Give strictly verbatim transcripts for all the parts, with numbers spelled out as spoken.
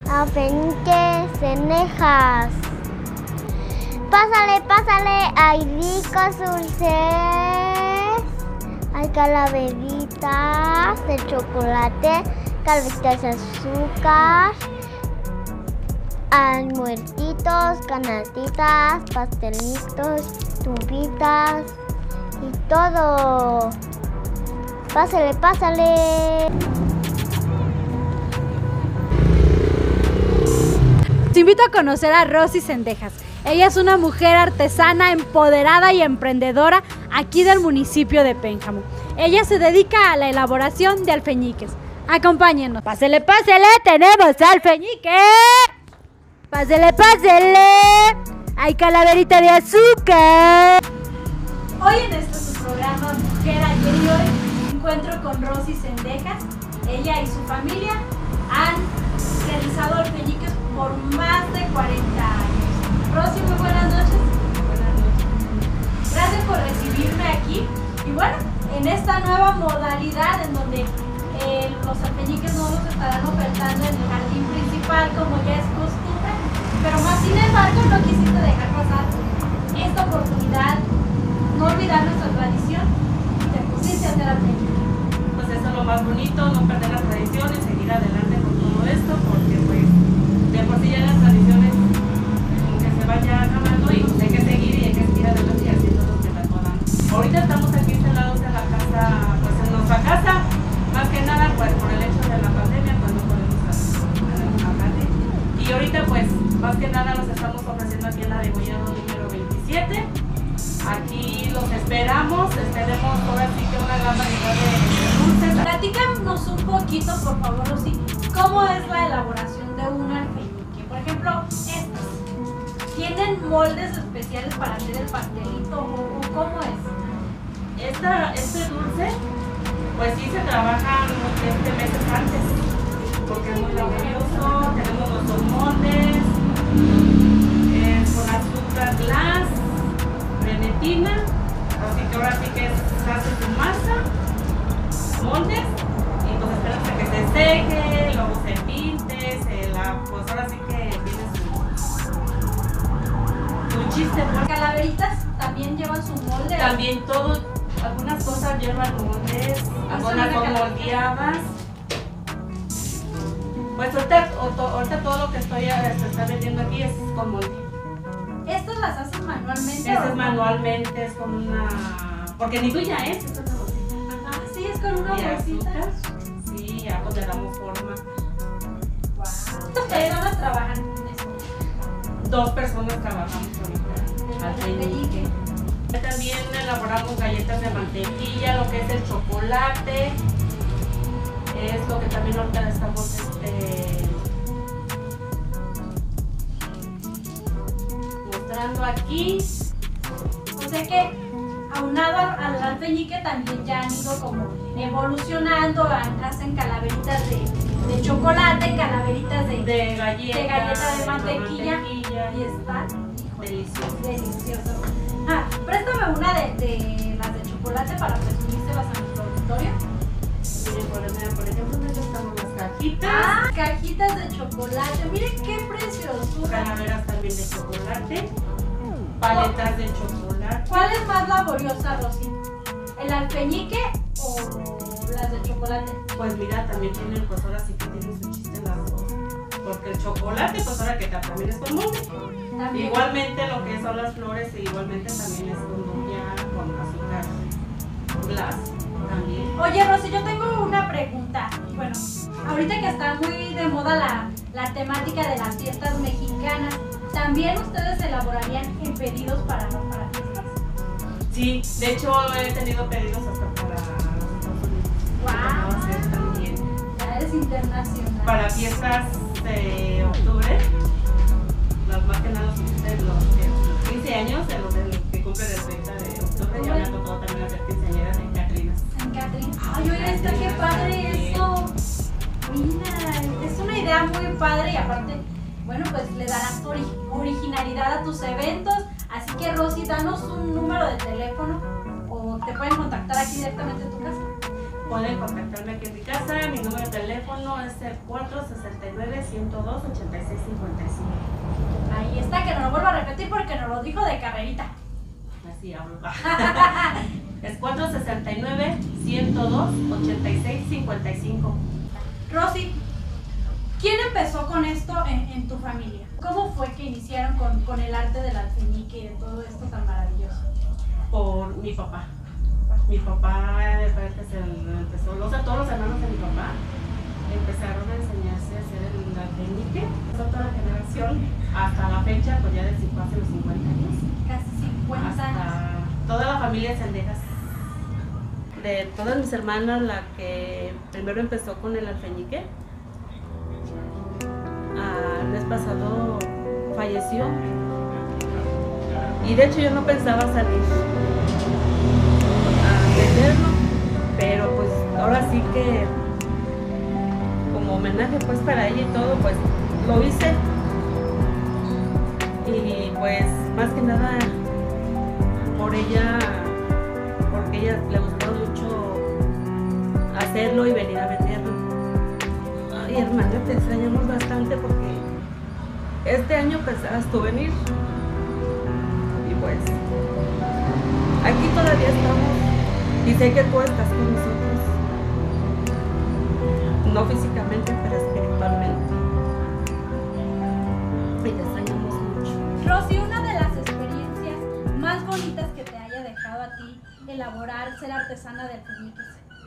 alfeñiques, cendejas. Pásale, pásale, hay ricos dulces, hay calaveritas de chocolate, calaveritas de azúcar, hay muertitos, canatitas, pastelitos, tumbitas y todo. Pásale, pásale. Te invito a conocer a Rosy Cendejas. Ella es una mujer artesana, empoderada y emprendedora aquí del municipio de Pénjamo. Ella se dedica a la elaboración de alfeñiques. Acompáñenos. Pásele, pásele, tenemos alfeñique. Pásele, pásele. Hay calaverita de azúcar. Hoy en este su programa Mujer Ayer y Hoy me encuentro con Rosy Cendejas. Ella y su familia han realizado alfeñiques por más de cuarenta años. Rosy, muy buenas noches. Buenas noches. Gracias por recibirme aquí. Y bueno, en esta nueva modalidad en donde eh, los alfeñiques no los estarán ofertando en el jardín principal como ya es costumbre, pero más sin embargo no quisiste dejar pasar esta oportunidad, no olvidar nuestra tradición y te pusiste a hacer alfeñique. Pues eso es lo más bonito, no perder las tradiciones, seguir adelante con todo esto, porque pues de por sí ya las tradiciones como que se vayan acabando y hay que seguir y hay que seguir adelante y haciendo lo que podamos. Ahorita estamos aquí instalados en la casa, pues en nuestra casa, más que nada pues por el hecho de la pandemia, pues no podemos hablar. Y ahorita pues más que nada los estamos ofreciendo aquí en la Degollado número veintisiete. Aquí los esperamos, tenemos ahora sí que una gran variedad de dulces. Platícanos un poquito, por favor, Rosy, ¿cómo es la elaboración de un alfeñique? Por ejemplo, estos, ¿tienen moldes especiales para hacer el pastelito o cómo es? Esta, este dulce, pues sí se trabaja este meses antes, porque es muy laborioso, tenemos nuestros moldes, eh, con azúcar glass, grenetina, así que ahora sí que se hace su masa, moldes, y pues esperamos a que se seque, luego se pinte, se la, pues ahora sí que tiene su, su chiste. Pues. Calaveritas también llevan su molde. También todo, algunas cosas llevan moldes, algunas son moldeadas. Pues ahorita, ahorita todo lo que estoy se está vendiendo aquí es con molde. ¿Estas las haces manualmente? Esta es manualmente, es con una... Porque ni tuya es, esta es una bolsita. Ah, sí, es con una Y bolsita. azúcar. Sí, ya pues le damos forma. Wow. ¿Cuántas personas trabajan en esto? Dos personas trabajamos ahorita. Alfeñique. También elaboramos galletas de mantequilla, lo que es el chocolate. Es lo que también ahorita estamos este, mostrando aquí. O sea que aunado al alfeñique también ya han ido como evolucionando, hacen calaveritas de, de chocolate, calaveritas de, de galleta, de, galleta de, de mantequilla, mantequilla y están delicioso. delicioso. Ah, préstame una de, de las de chocolate para presumírselas a nuestro auditorio. Miren, por, por ejemplo, aquí estamos las cajitas. Ah, cajitas de chocolate. Miren qué preciosura. Calaveras también de chocolate. Paletas de chocolate. ¿Cuál es más laboriosa, Rosy? ¿El alfeñique o las de chocolate? Pues mira, también tienen, pues ahora sí que tienen su chiste las dos. Porque el chocolate, pues ahora que también es con molde. También. Igualmente lo que son las flores, igualmente también es con duya, con azúcar glass. También. Oye, Rosy, yo tengo una pregunta. Bueno, ahorita que está muy de moda la, la temática de las fiestas mexicanas, ¿también ustedes elaborarían en pedidos para, para fiestas? Sí, de hecho he tenido pedidos hasta para los Estados Unidos. ¡Wow! Hacer también. Ya eres internacional. Para fiestas de octubre, las más que nada los, los quince años, de los de, que cumplen el treinta de octubre, ya me ha tocado también hacer quinceañeras en Catrinas. En Catrín. Ay, oye, esto qué padre eso. Mira, es una idea muy padre y aparte, bueno, pues le darás tu ori originalidad a tus eventos. Así que, Rosy, danos un número de teléfono o te pueden contactar aquí directamente en tu casa. pueden contactarme aquí en mi casa. Mi número de teléfono es el cuatro sesenta y nueve, ciento dos, ochenta y seis cincuenta y cinco. Ahí está, que no lo vuelvo a repetir porque nos lo dijo de carrerita. Así hablo. Es cuatro sesenta y nueve, ciento dos, ochenta y seis cincuenta y cinco. Rosy, ¿quién empezó con esto en, en tu familia? ¿Cómo fue que iniciaron con, con el arte del alfeñique y de todo esto tan maravilloso? Por mi papá. Mi papá fue el que se empezó, o sea, todos los hermanos de mi papá empezaron a enseñarse a hacer el alfeñique. Toda la generación, hasta la fecha, pues ya de hace los cincuenta años. Casi cincuenta años. Hasta toda la familia Sendejas. De todas mis hermanas, la que primero empezó con el alfeñique, ah, el mes pasado falleció. Y de hecho yo no pensaba salir a venderlo, pero pues ahora sí que como homenaje pues para ella y todo, pues lo hice. Y pues más que nada por ella, porque a ella le gustó mucho hacerlo y venir a venderlo. Ay, hermana, te extrañamos bastante porque este año pensabas tú venir. Y pues aquí todavía estamos y sé que tú estás con nosotros, no físicamente pero espiritualmente, y te extrañamos mucho. Rosy, una de las experiencias más bonitas que te haya dejado a ti elaborar, ser artesana de alfeñiques.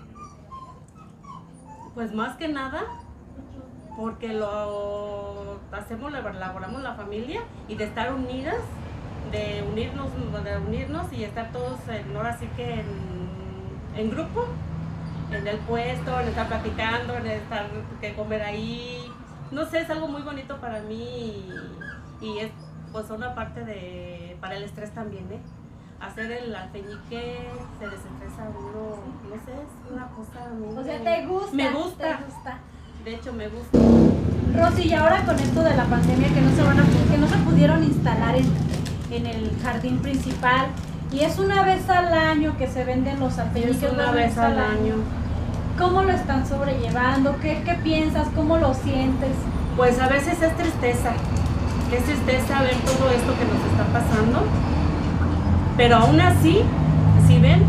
Pues más que nada porque lo hacemos, lo elaboramos la familia, y de estar unidas, de unirnos, de unirnos y estar todos en, ahora sí que en, en grupo, en el puesto, en estar platicando, en estar que comer ahí. No sé, es algo muy bonito para mí, y, y es pues una parte de para el estrés también, ¿eh? Hacer el alfeñique se desestresa uno, no sé, es una cosa muy... O sea, ¿te gusta? Me gusta. ¿Te gusta? De hecho, me gusta. Rosy, y ahora con esto de la pandemia que no se van a, que no se pudieron instalar en, en el jardín principal, y es una vez al año que se venden los alfeñiques, Es una vez al año. ¿Cómo lo están sobrellevando? ¿Qué, qué piensas? ¿Cómo lo sientes? Pues a veces es tristeza, es tristeza ver todo esto que nos está pasando, pero aún así, si ven,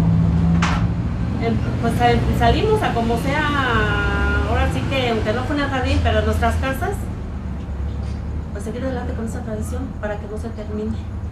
em, pues sal- salimos a como sea, ahora sí que aunque no fue en el jardín, pero en nuestras casas, pues seguir adelante con esa tradición para que no se termine.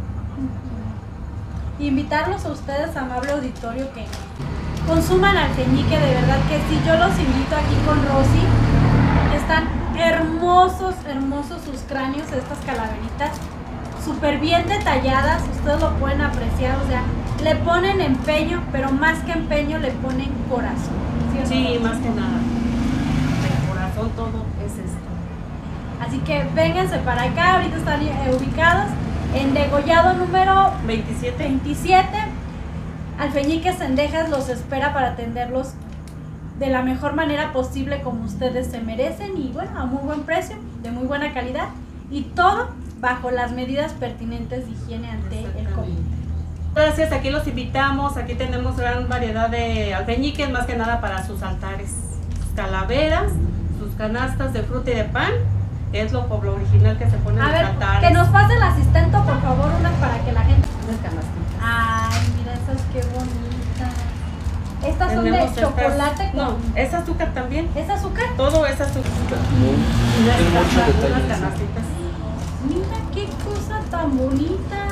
Invitarlos a ustedes, amable auditorio, que consuman alfeñique, de verdad que sí. Yo los invito aquí con Rosy. Están hermosos, hermosos sus cráneos, estas calaveritas, súper bien detalladas, ustedes lo pueden apreciar, o sea, le ponen empeño, pero más que empeño le ponen corazón. ¿Sí o no? Sí, más que nada. El corazón todo es esto. Así que vénganse para acá, ahorita están eh, ubicados en Degollado número veintisiete. veintisiete. Alfeñiques Sendejas los espera para atenderlos de la mejor manera posible, como ustedes se merecen, y bueno, a muy buen precio, de muy buena calidad, y todo bajo las medidas pertinentes de higiene ante el COVID. Gracias, aquí los invitamos, aquí tenemos gran variedad de alfeñiques, más que nada para sus altares, sus calaveras, sus canastas de fruta y de pan, es lo, lo original que se pone en A los ver, altares. que nos pase el asistente, por favor, unas para que la gente... Unas canastitas. Ay, mira esas, qué bonitas. Estas son Tenemos de estas- chocolate con... No, es azúcar también, ¿Es azúcar? todo es azúcar. Muy, Unas tiene muchos canas- detalles. unas canastitas. Mira qué cosa tan bonita.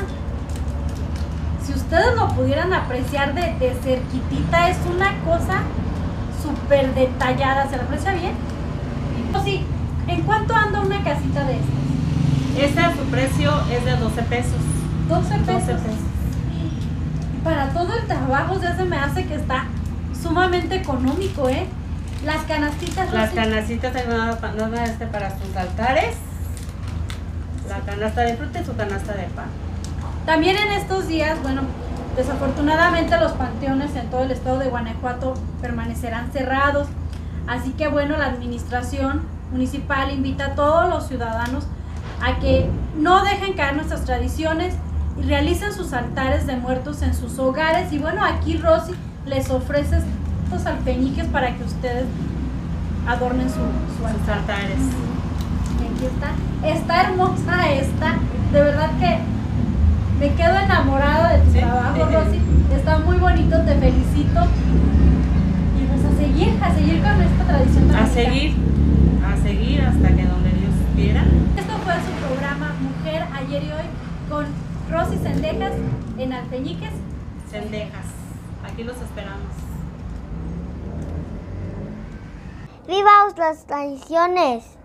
Si ustedes lo pudieran apreciar de, de cerquitita, es una cosa súper detallada. ¿Se la aprecia bien? Pues sí. ¿En cuánto anda una casita de estas? Ese su precio es de doce pesos. doce pesos. doce pesos. Y para todo el trabajo ya se me hace que está sumamente económico, ¿eh? Las canastitas. Las Rosy. canastitas hay nada, pa- nada este para sus altares, la canasta de fruta y su canasta de pan. También en estos días, bueno, desafortunadamente los panteones en todo el estado de Guanajuato permanecerán cerrados. Así que bueno, la administración municipal invita a todos los ciudadanos a que no dejen caer nuestras tradiciones y realicen sus altares de muertos en sus hogares. Y bueno, aquí Rosy les ofrece estos alfeñiques para que ustedes adornen su, su Sus altar. altares. Y aquí está. Está hermosa esta. De verdad que me quedo enamorada de tu Sí. trabajo, Rosy. Está muy bonito, te felicito. Y pues a seguir, a seguir con esta tradición tan A bonita. seguir, a seguir hasta que donde Dios quiera. Esto fue su programa Mujer Ayer y Hoy con Rosy Sendejas en Alfeñiques. Cendejas. Aquí los esperamos. ¡Viva las tradiciones!